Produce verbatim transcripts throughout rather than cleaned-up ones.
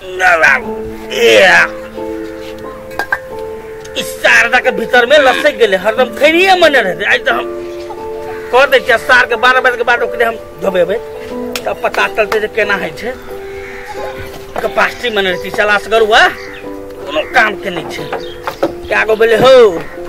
इस शारदा के भीतर में लसक गए हरदम खैरिए मने रहते। आज तो हम कर दे छियै सार के बारह बजे के बाद ओकरे हम धोबेबे तब पता चलते जे केना है छे। कैपेसिटी मने रहती चला असगर हुआ कोनो काम के नहीं छे। क्या गो बोले हो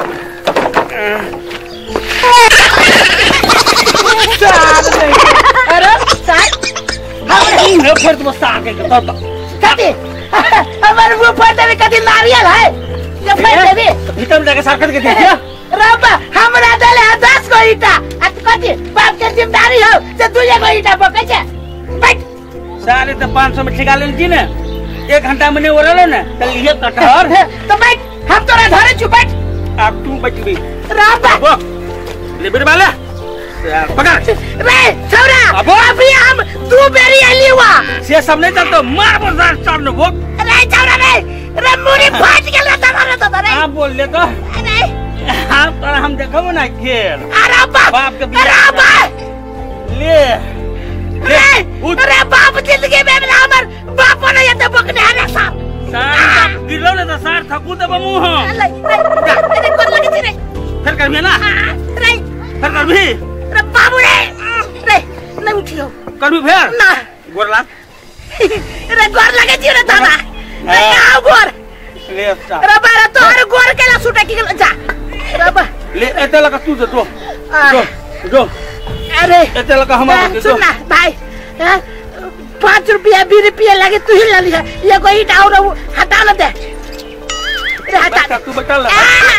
अरे सार हम ने फिर तुम सार के तो तो कति हमारे वो फटे में कति नारियल है ये फटे भी भीतर में जाके सार कर के दे दिया। रब्बा हमरा दले दस को ईटा अत कति बाप के जिम्मेदारी हो जे तुझे को ईटा पके छे बैठ सारे तो पाँच सौ में ठिका ले जी ने एक घंटा में नहीं ओरलो ना तो ये कटहर तो बैठ हम तोरा घरे छु बैठ अब तू बैठ भी रब्बा ले बेर वाला पकड़ रे छोरा अभी हम तू बेरी आली हुआ से सब नहीं चलतो मार बरदार चढ़ने वो रे छोरा रे रे मुरी फाट गेल रे तमारे तो रे हां बोल ले तो अरे हां पर हम देखो ना खेल अरे बाप के अरे बाप ले ले अरे बाप जिंदगी में हमर बाप ने ये तो बकने है साहब सार गिरलो ले तो सार थकू दे मुंह अरे कर लगे रे फिर कर भी ना रे फिर कर भी रे बाबू रे रे नहीं उठियो कर भी फिर ना गोरला रे गोर लगे जी रे थाना रे आओ गोर ले अच्छा रे बारा तो हर गोर केला सुटे की जा रे बा ले एते लगा तू दे दो दो दो अरे एते लगा हम दे दो सुन ना भाई पाँच रुपया बीस रुपया लगे तू ही ले लिया ये कोई ईटा और हटा न दे रे हटा तू बता ले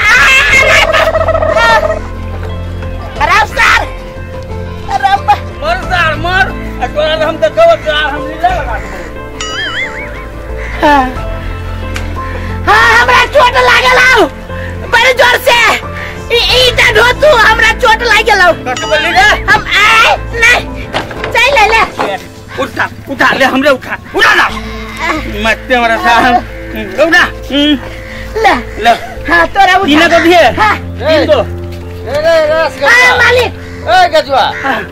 अरे सर अरे मर सार मर अगर हम तो कवर यार हम नीला लगा हां हां हमरा चोट लागल आओ बड़े जोर से ईटा ढो तू हमरा चोट लागल आओ कट बोली रे हम आए नहीं चल ले ले उठा उठा ले हमरे उठा उठा ना मत मेरा साहब उठा ले ले हां तोरा उठा तीन को दिए हां तीन को रे रे रस हां मालिक ए गजवा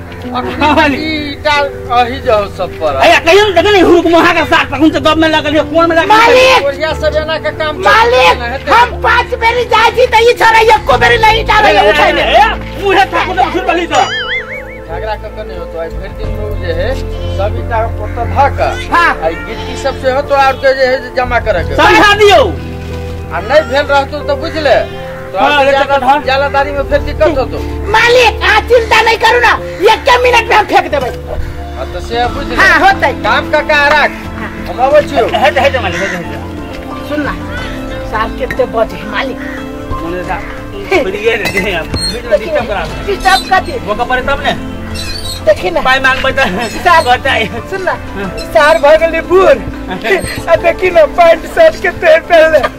ईटा अही जाओ सब पर अया कहियो देख नहीं हुरुक मोहा का साथ पकुन से गब में लगल है कोन में लगल मालिक कोरिया सब जना का काम मालिक हम पांच बेरी जाई छी त ई छोरा एको बेरी नहीं डाले उठाई ले मुहे ठाकुर तो फिर बली तो झगड़ा क के नहीं होतो आई फिर दिन में जे है सब ईटा पोता भाका हां आई गिट्टी सब से हो तो और के जे है जमा करे के समझा दियो आ नहीं भेल रहतो तो बुझ ले तो जालादारी में फिर दिक्कत होतो मालिक आ चिंता नहीं करू ना एक मिनट में हम फेंक देबै हां तो से बुझ ले हां होतै काम का का राख हम आबै छियो हट हट मालिक हट सुन ना साहब कितने बजे मालिक मने सा बढ़िया रे दे आप बीच में डिस्टर्ब करा डिस्टर्ब करती वो का परे तब ने देखी ना पाई मांग बता साहब बताई सुन ना सार भगल बूर आ देखी ना पैंट शर्ट के तेल पहन ले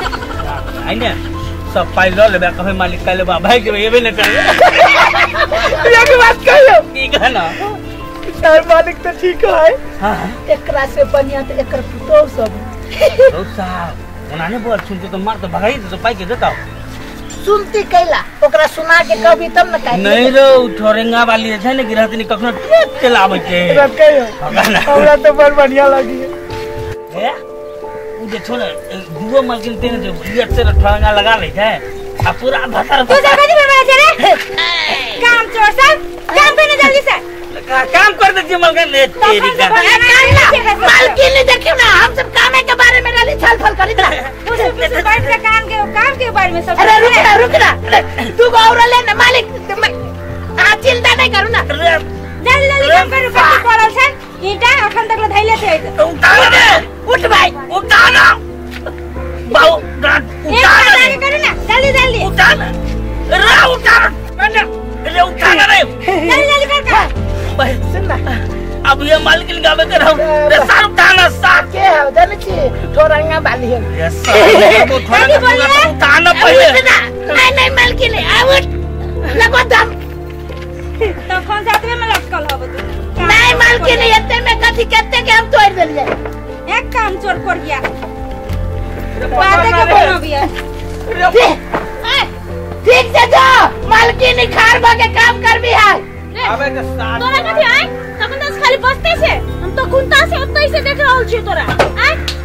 आई ने सब पाई लो ले कहे मालिक काले बा भाई के ये भी न कर ये की बात कहियो ठीक है ना सार मालिक तो ठीक है हां एकरा से बढ़िया तो एकर पुतो सब तो साहब उन्होंने बोल सुनते तो मार तो भगाई तो पाई के देता सुनती कैला ओकरा सुना के कभी तब न कहि नहीं रो ठोरेंगा वाली है ने गिरहतनी कखनो चलावे के रब कहियो हमरा तो बड़ बढ़िया लगी है उ जे छोड़ दुओ मालकिन तेने जो बियत से ठोरेंगा लगा ले है आ पूरा भतर तू जगह जी में बैठे रे काम चोर सब काम करने जल्दी से काम कर दे मालकिन ने तेरी का मालकिन ने देखियो ना हम सब काम के बारे में रली छलफल करी था मुझे पीछे बैठ के काम के काम के बारे में सब अरे रुक ना रुक ना तू गौर ले ना मालिक आ चिंता नहीं करू ना जल्दी जल्दी काम करू कति पड़ल छै ईटा अखन तक धैले छै उठा दे उठ भाई उठा ना बाऊ उठा ना करू ना जल्दी जल्दी उठा ना रे उठा रे उठा ना रे जल्दी जल्दी कर भाई सुन ना अब ये मालकिन गावे कर हम रे सार उठाना सार के हो जाने छी ठोरंगा बाली है ये सार वो ठोरंगा उठाना पहले नहीं नहीं मालकिन आउट लगो दम तो कौन जाते में लटकल हो तू नहीं मालकिन एते में कथि कहते के हम तोड़ देलिए एक काम चोर कर गया बातें के बनो बिया ठीक से जा मालकिन खार भागे काम कर भी है अबे के साथ तोरा कथि आए तखन खाली बसते से हम तो गुंता से ओतै से देख रहल छी तोरा आय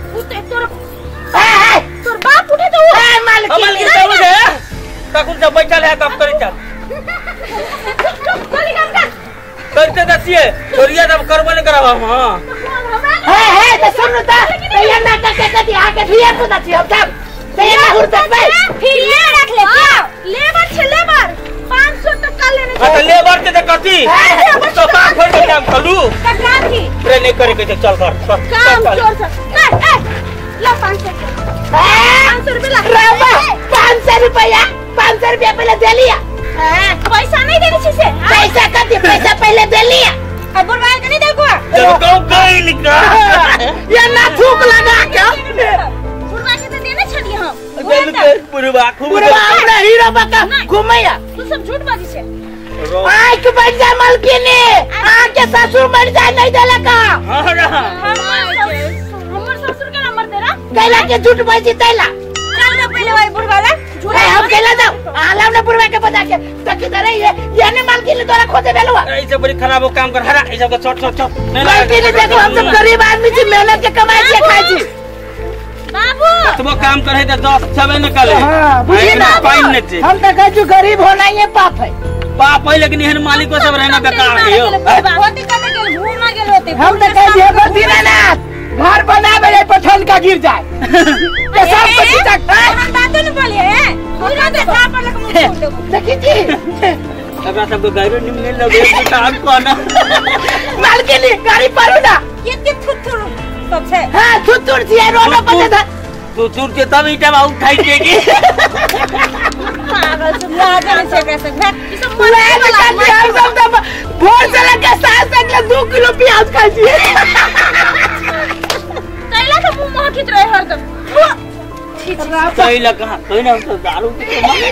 देखिए छोरिया तब करबो नहीं करावा हम हां है है तो सुन ता ये ना का के कति आके फिर पूछा छी हम सब ते ना हुरत भाई फिर ये रख ले लेबर छे लेबर पाँच सौ टका लेने हां तो लेबर के कति तो पाँच फोड़ के काम करू टका थी रे नहीं करे के चल कर काम चोर से ए ए ला पाँच सौ पाँच सौ रुपया रामा पाँच सौ रुपया पाँच सौ रुपया पहले दे लिया पैसा नहीं देने से पैसा कति पैसा पहले दे लिया अब बुरवाई के नहीं दे को जब गांव गई लिखा ये ना थूक लगा के बुरवाई के तो देने छड़ी हम दिल के बुरवा खूब बुरवा हमरा हीरो बका घुमैया तू सब झूठ बाजी से आंख बन जा मलकिनी आके ससुर मर जाए नहीं देला का हां रहा हमर ससुर के नंबर तेरा कैला के झूठ बाजी तैला चल ना पहले वही बुरवाला झूठ हम कैला जाओ आलाव ने बुरवा के बता के तो किधर है ये ये ने मलकिनी तोरा खोजे बेलवा ऐसे बड़ी खराब काम कर हरा ऐसा को छोट छोट छोट मलकिनी देखो हम सब गरीब आदमी छी मेहनत के कमाई के खाई छी बाबू तो वो काम करे तो दस छबे न करे हां बुझी ना पाइन न छे हम तो कहू गरीब होना ये पाप है पाप है लेकिन एहन मालिक को सब रहना बेकार है यो होती कने के घूम ना गेल होते हम तो कह दिए बदी ना घर बनावे रे पठान का गिर जाए ये सब कुछ तक हम बात नहीं बोलिए पूरा तो साफ पर लग मुंह देखी जी हमरा सब को गायरो निमने लगे काम कोना मालकिनी गाड़ी परो ना ये के थुथुर सब से हां थुथुर छी रोड पर था तू चूर के तब ईटा में उठाई देगी पागल तुम ना जान से कैसे घाट ई सब मरे वाला हम सब तो भोर से लेके सात तक ले दो किलो प्याज खाई छी कैला तो मुंह में खिच रहे हरदम कैला कहां कोई ना तो दारू के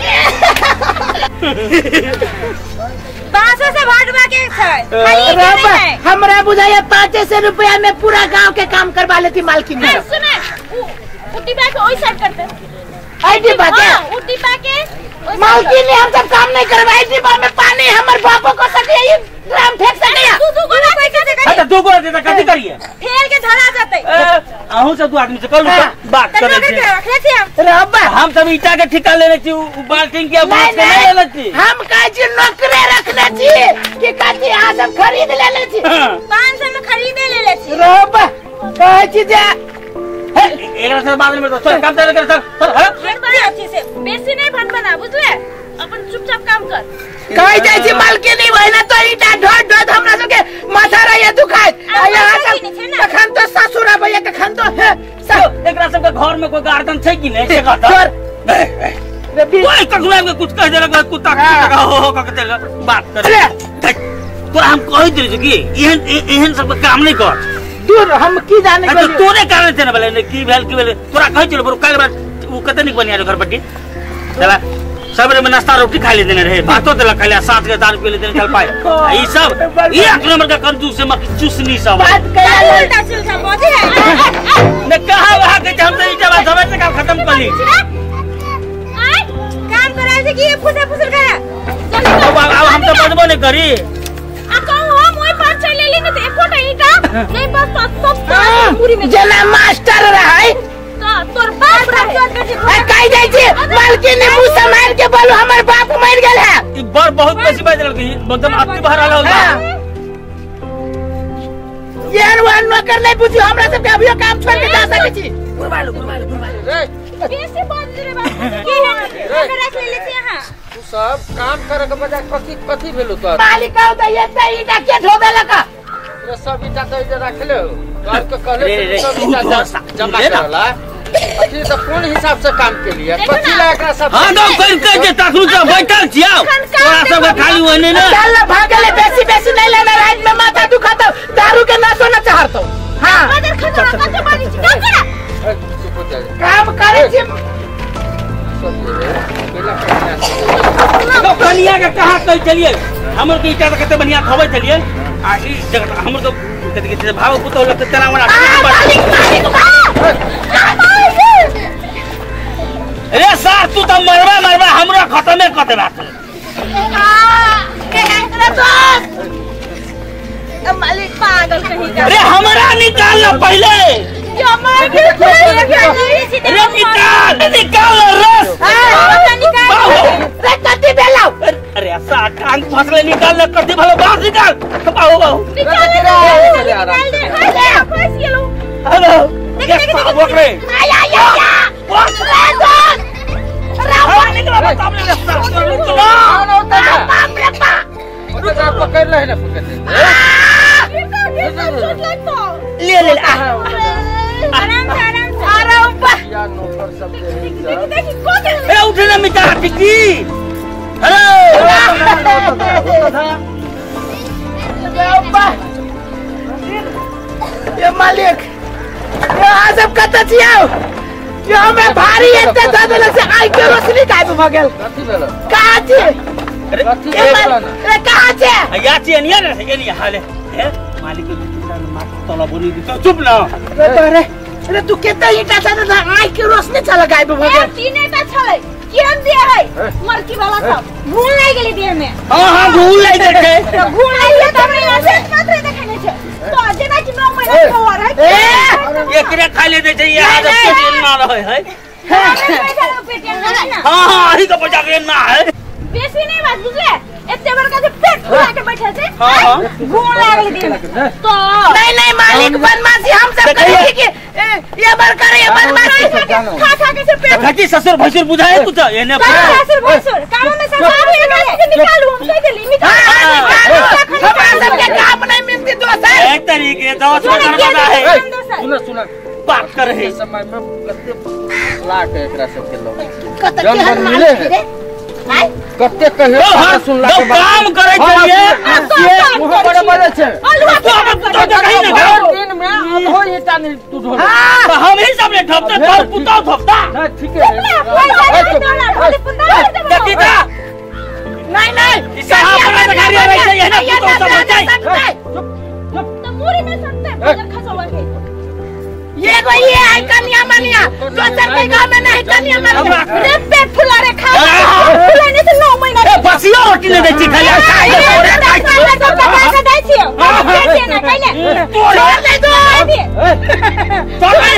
पाँच सौ से भाटवा के हमरा बुझाया पाँच सौ रुपया में पूरा गांव के काम करवा लेती मालकिन सुने उठी बैठ ओई साइड करते आई डिब्बा के उठी बैठ मालकिन ने हम सब काम नहीं करवाई डिब्बा में पानी हमर बापो को सके ये ड्राम फेंक सके तू तू को पैसा दे अच्छा दो को दे कथि करिए फेर के झड़ा जाते आहू से दो आदमी से कर लो बात करे छी रखले छी हम रब्बा हम सब ईटा के ठिका लेने छी बाल्टी के बात के नहीं लेने छी हम काहे छी नौकरी रखले छी कि काती आ सब खरीद लेले छी पाँच सौ में खरीद लेले छी रब्बा काहे छी जे एकरा से बाद में तो चल काम करे कर चल हर बार अच्छे से बेसी नहीं भन बना बुझले अपन चुपचाप काम कर काहे जाय छी मालकिनी वहिना तो ईटा ढोट ढोट हमरा सब के माथा रहे दुखाय यहां सब तखन तो ससुर भैया के खन तो एकरा सब के घर में कोई गार्डन छै कि नहीं से कहता कोई कखनो के कुछ कह देला कुत्ता का हो हो का के बात करे तो हम कहि दे कि एहन एहन सब काम नहीं कर दूर हम की जाने के तोरे कारण से न बोले ने की भेल की भेल तोरा कहि चलो बरो काल बार वो कते नहीं बनिया घर पट्टी चला सबरे में नाश्ता रोटी खा ले देने रहे बातो देला खाली साथ के दारू पी ले देने चल पाए ई सब ये एक नंबर का कंजूस से मत चुसनी सब बात कया उल्टा सिलसा बोझे है ने कहा वहां के हम तो ईटा बात समय से काम खत्म कर ली काम कराए से कि ये फुसे फुसे करे अब हम तो बदबो नहीं करी आ कहू हम ओई पास चले लेने तो एकोटा ईटा नहीं बस सब पूरी में जना मास्टर रहे तो तोर बाप रहे काई जाय छी मालकिन ने मुंह से मार के बोलो हमर बाप मर गेल है ई बर बहुत बेसी बाज लगी एकदम अति बाहर आलो यार वन नौकर नहीं बुझियो हमरा सब के अभियो काम छोड़ के जा सके छी बुरवा लो बुरवा लो बुरवा लो बेसी बात रे बाप की है अगर रख ले छी यहां तू सब काम करे के बजाय कथि कथि भेलो तो मालिक आउ त ये त ईटा के ठोबे लका रे सब ईटा तो इधर रख ले घर के कहले सब ईटा जमा करला अथी तो कौन हिसाब से काम के लिए कथि ला एकरा सब हां तो कर के जे तखनु से बैठल छियौ तोरा सब खाली होने ना चल भागले बेसी बेसी नहीं लेना रात में माथा दुखाता दारू के नशा न चढ़तो हां मदर खतरा कते बानी छी काम करा काम करे छी तो कनिया के कहां कह चलिए हमर के ईटा कते बढ़िया खबै चलिए आ ई जगह हमर तो कते के भाव पुतो लगते तेरा हमरा अरे सार तू तो मरवा मरवा हमरा खत्मे कते बात मालिक पागल कहीं का अरे हमरा निकाल लो पहले अरे निकाल निकाल रस निकाल रे कति बेलाओ अरे सा कान फसले निकाल ले कति भलो बाहर निकाल बाबू बाबू निकाल दे निकाल दे फंस गेलो हेलो देख देख बोक रे आया आया बोक रे राम निकल बता हमने रास्ता चलो बाप रे बाप तो आप पकड़ ले ना पकड़ ले ले आराम से आराम से आराम बा या नौकर सब देखी देखी को दे ए उठे ना मिटा टिकी हेलो ये मालिक ये आजब कत छियो ये हमें भारी एते दादल से आई के रोशनी का भगल कथी भेल कहां छे कथी ये भेल ना अरे कहां छे या ची अनिया रे एनिया हाले ए मालिक के किसान मार तला बोली दी चुप ना अरे अरे अरे तू केते ईटा से आई के रोशनी चला गाय भगल तीन ईटा छले केहन दे है मरकी वाला सब भूल नहीं गेली देह में हां हां भूल नहीं देखे तो भूल नहीं है तो हमरा से मात्र देखाने छे तो जेना कि नौ महीना खबर है ये किरे खा ले दे चाहिए आज पेट ना रहे है हां हां हां ही तो बजा के ना है बेसी नहीं बात बुझले एते बड़का से पेट फुला के बैठे छे हां हां भूल लागल देह में तो नहीं नहीं मालिक बदमाशी हम सब करेंगे कि ये बार करे ये बदमाशी खा खा के से पेट घटी ससुर भसुर बुझाए तू तो एने ससुर भसुर काम में ससुर निकाल निकालू हम कह देली निकाल हमरा सब के काम नहीं मिलती दोस्त एक तरीके दोस्त का दरवाजा है सुन सुन बात कर रहे इस समय में कते लाख एकरा सब के लोग कत जन के भर मिले हैं कते कहे सुन ला के काम करे चाहिए मुंह बड़े बड़े छे तो कहीं ना दिन में आधो ईटा नहीं तू ढोल तो हम ही सब ने ठपते तो पुताओ ठपता ना ठीक है देखी था नहीं नहीं इसे आप बड़ा दिखाई रहे वैसे ये ना पुताओ सब बचाई तो पूरी में सकते बजर खसवा के ये को ये है कन्या मनिया दोसर के गांव में नहीं कन्या मनिया रे पेट फुला रे खा फुलाने से नौ महीना ए बसिया रोटी ले देती खाली खाई छोड़ दे दो चल भाई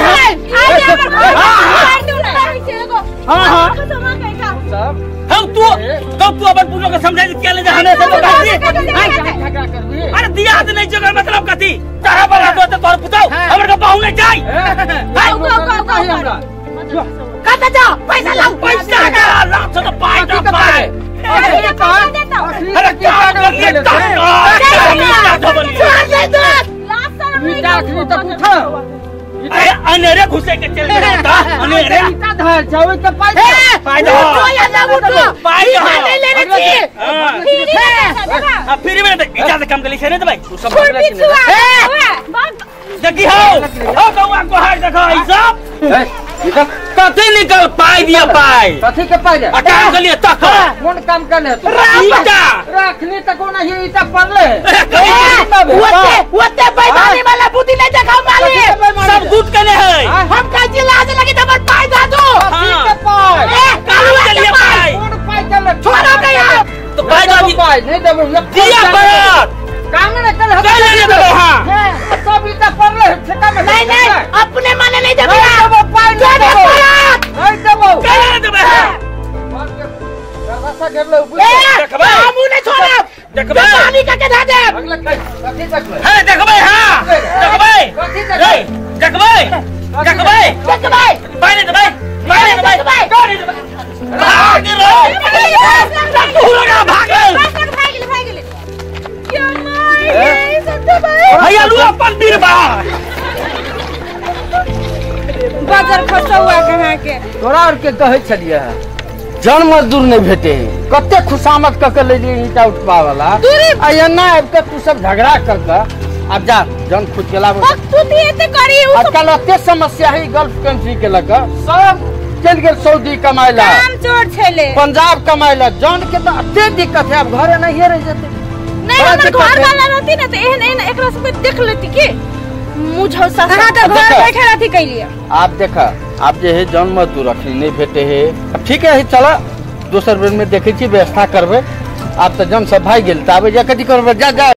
हां हां सब हम तू तो तू अपन पूजो के समझाई क्या ले जा हमें सब करबी अरे दिया हाथ नहीं जगह मतलब कथी तारा बना दो तो तोर पुताओ हमर के बाहु नहीं जाई कत जा पैसा लाओ पैसा का लाख तो पाई तो पाई अरे क्या कर ये तो अरे अनेरे घुसे के चल रहा अनेरे ईटा धर जावे के पाई पाई दो या ना उठो पाई दो नहीं लेने चाहिए हां फ्री में इजा से काम कर ली नहीं तो भाई तू सब जगी हो हो कौवा को हार देखो ई सब निकल कथी निकल पाई दिया पाई कथी के पाई आ काम कर लिए तक कौन काम कर ले तू ईटा रखनी त कोना ही ईटा पड़ले ओते ओते बैठाने वाला बुद्धि नहीं देखा मालिक सब कूद कने है हम का जिला से लगी तो पाई दा दो ठीक है पाई काम कर लिए पाई कौन पाई कर ले छोड़ो नहीं यार तो पाई दो पाई नहीं देबो दिया पर काम नहीं कर कर लेने दो हां सब ईटा पड़ले ठेका में नहीं नहीं अपने माने नहीं नहीं देबो देबो पाई नहीं देबो नहीं देबो कर लेने दो रास्ता घेर ले देखबे हम नहीं छोड़ो देखबे पानी का के धा दे अगला कथी देखबे है देखबे हां देखबे कथी रे देखबे देखबे देखबे देख भाई पानी दे भाई पानी दे भाई गाड़ी दे भाग रे तू लगा भाग भैया लू अपन बीर बा बाजार फसौआ कहां के तोरा और के कहे छलिए जन मजदूर नहीं भेटे कते खुशामत क के ले लिए ईटा उठवा वाला आ एना आब के तू सब झगड़ा कर के अब जा जन खुद के लाभ तू दिए करी आजकल एते समस्या है गल्फ कंट्री के लग सब चल गेल सऊदी कमाइला काम चोर छले पंजाब कमाइला जन के तो एते दिक्कत है अब घरे नहीं रह जते नहीं हमर घर वाला रहती ना तो एहन एहन एकरा सब देख लेती के मुझे ससुरा तो घर बैठे रहती कैलिए आप देखा आप जे है जन मजदूर अखनी नहीं भेटे है अब ठीक है चला दोसर बेर में देखे छी व्यवस्था करबे आप तो जन सब भाई गेल त आबे जा कथी करबे जा जा